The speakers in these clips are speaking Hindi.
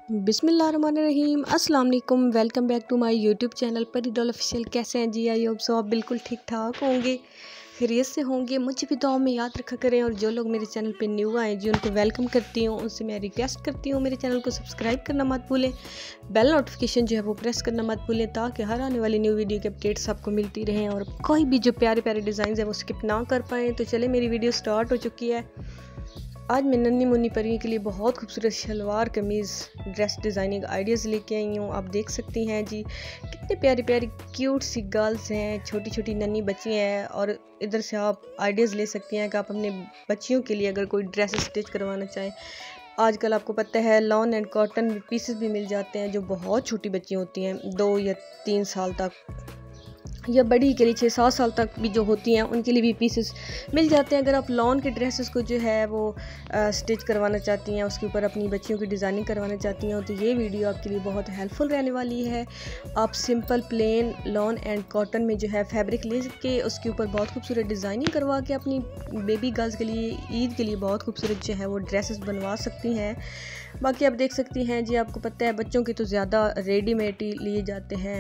बिस्मिल्लाहिर्रहमानिर्रहीम अस्सलाम वालेकुम। Welcome back to my YouTube channel Pari doll official. कैसे हैं जी? आई होप सो आप बिल्कुल ठीक ठाक होंगे, खैरियत से होंगे। मुझे भी दुआ में याद रखा करें। और जो लोग मेरे चैनल पे न्यू आए जी, उनको वेलकम करती हूँ। उनसे मैं रिक्वेस्ट करती हूँ मेरे चैनल को सब्सक्राइब करना मत भूलें, बेल नोटिफिकेशन जो है वो प्रेस करना मत भूलें, ताकि हर आने वाली न्यू वीडियो के अपडेट्स आपको मिलती रहें और कोई भी जो प्यारे प्यारे डिज़ाइन है वो स्किप ना कर पाएँ। तो चले, मेरी वीडियो स्टार्ट हो चुकी है। आज मैं नन्ही मुन्नी परियों के लिए बहुत खूबसूरत शलवार कमीज़ ड्रेस डिज़ाइनिंग आइडियाज़ लेके आई हूँ। आप देख सकती हैं जी, कितने प्यारी प्यारी क्यूट सी गर्ल्स हैं, छोटी छोटी नन्ही बच्ची हैं। और इधर से आप आइडियाज़ ले सकती हैं कि आप अपने बच्चियों के लिए अगर कोई ड्रेस स्टिच करवाना चाहें। आजकल आपको पता है लॉन एंड कॉटन पीसेस भी मिल जाते हैं, जो बहुत छोटी बच्ची होती हैं, 2 या 3 साल तक, या बड़ी के लिए 6-7 साल तक भी जो होती हैं, उनके लिए भी पीसेस मिल जाते हैं। अगर आप लॉन के ड्रेसेस को जो है वो स्टिच करवाना चाहती हैं, उसके ऊपर अपनी बच्चियों की डिज़ाइनिंग करवाना चाहती हैं, तो ये वीडियो आपके लिए बहुत हेल्पफुल रहने वाली है। आप simple plain lawn and cotton में जो है फैब्रिक ले के उसके ऊपर बहुत खूबसूरत डिज़ाइनिंग करवा के अपनी बेबी गर्ल्स के लिए ईद के लिए बहुत खूबसूरत जो है वो ड्रेसेस बनवा सकती हैं। बाकी आप देख सकती हैं जी, आपको पता है बच्चों की तो ज़्यादा रेडीमेड ही लिए जाते हैं।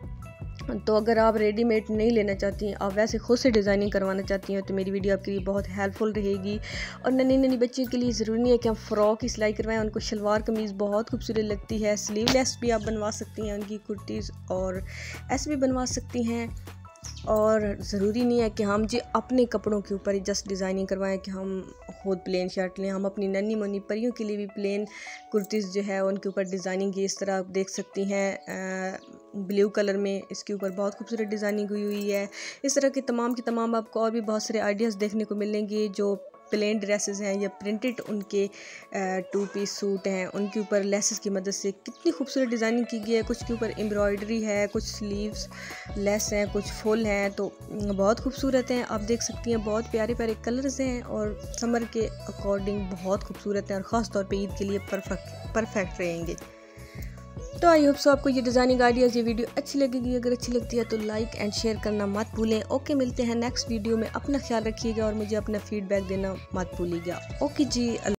तो अगर आप रेडीमेड नहीं लेना चाहती हैं, आप वैसे खुद से डिज़ाइनिंग करवाना चाहती हैं, तो मेरी वीडियो आपके लिए बहुत हेल्पफुल रहेगी। और नन्ही नन्ही बच्चियों के लिए ज़रूरी नहीं है कि हम फ़्रॉक की सिलाई करवाएं, उनको शलवार कमीज़ बहुत खूबसूरत लगती है। स्लीवलेस भी आप बनवा सकती हैं उनकी कुर्तीज़, और ऐसे भी बनवा सकती हैं। और ज़रूरी नहीं है कि हम जी अपने कपड़ों के ऊपर ही जस्ट डिज़ाइनिंग करवाएं कि हम खुद प्लेन शर्ट लें। हम अपनी नन्ही मुन्नी परियों के लिए भी प्लेन कुर्तीज़ जो है उनके ऊपर डिज़ाइनिंग की, इस तरह आप देख सकती हैं ब्लू कलर में इसके ऊपर बहुत खूबसूरत डिज़ाइनिंग हुई हुई है। इस तरह के तमाम आपको और भी बहुत सारे आइडियाज़ देखने को मिलेंगे। जो प्लेन ड्रेसेस हैं या प्रिंटेड उनके 2 पीस सूट हैं, उनके ऊपर लेसेस की मदद से कितनी खूबसूरत डिज़ाइनिंग की गई है। कुछ के ऊपर एम्ब्रॉयडरी है, कुछ स्लीव्स लेस हैं, कुछ फुल हैं, तो बहुत खूबसूरत हैं। आप देख सकती हैं बहुत प्यारे प्यारे कलर्स हैं और समर के अकॉर्डिंग बहुत खूबसूरत हैं, और ख़ास तौर पे ईद के लिए परफेक्ट रहेंगे। तो आई होप सो आपको ये डिज़ाइनिंग आइडियाज़ ये वीडियो अच्छी लगेगी। अगर अच्छी लगती है तो लाइक एंड शेयर करना मत भूलें। ओके, मिलते हैं नेक्स्ट वीडियो में। अपना ख्याल रखिएगा और मुझे अपना फीडबैक देना मत भूलिएगा। ओके जी।